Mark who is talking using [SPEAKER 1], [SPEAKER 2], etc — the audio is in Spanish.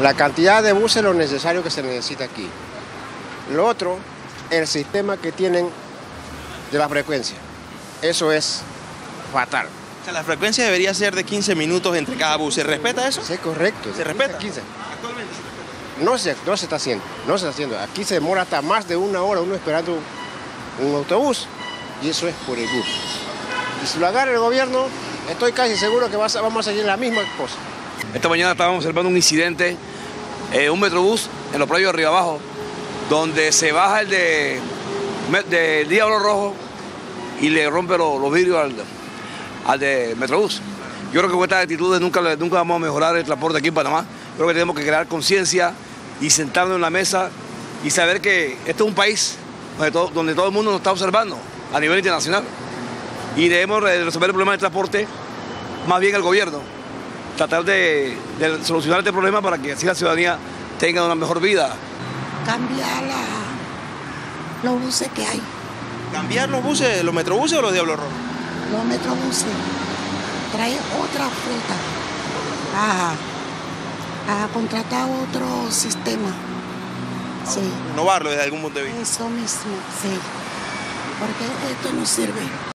[SPEAKER 1] La cantidad de buses, lo necesario que se necesita aquí. Lo otro, el sistema que tienen de la frecuencia. Eso es fatal.
[SPEAKER 2] O sea, la frecuencia debería ser de 15 minutos entre cada bus. ¿Se respeta eso?
[SPEAKER 1] Sí, es correcto.
[SPEAKER 2] ¿Se respeta?
[SPEAKER 1] 15.
[SPEAKER 2] Actualmente se respeta.
[SPEAKER 1] No se está haciendo, no se está haciendo. Aquí se demora hasta más de una hora uno esperando un autobús y eso es por el bus. Y si lo agarra el gobierno, estoy casi seguro que vamos a seguir la misma cosa.
[SPEAKER 3] Esta mañana estábamos observando un incidente, un metrobús en los predios de Río Abajo, donde se baja el del Diablo Rojo y le rompe los vidrios al de metrobús. Yo creo que con estas actitudes nunca vamos a mejorar el transporte aquí en Panamá. Creo que tenemos que crear conciencia y sentarnos en la mesa y saber que este es un país donde todo el mundo nos está observando a nivel internacional. Y debemos resolver el problema del transporte, más bien el gobierno, tratar de solucionar este problema para que así la ciudadanía tenga una mejor vida.
[SPEAKER 4] Cambiar los buses que hay.
[SPEAKER 2] ¿Cambiar los buses, los metrobuses o los Diablos Rojos?
[SPEAKER 4] Los metrobuses. Traer otra flota. A contratar otro sistema. Sí.
[SPEAKER 2] Innovarlo desde algún punto de vista.
[SPEAKER 4] Eso mismo, sí. Porque esto no sirve.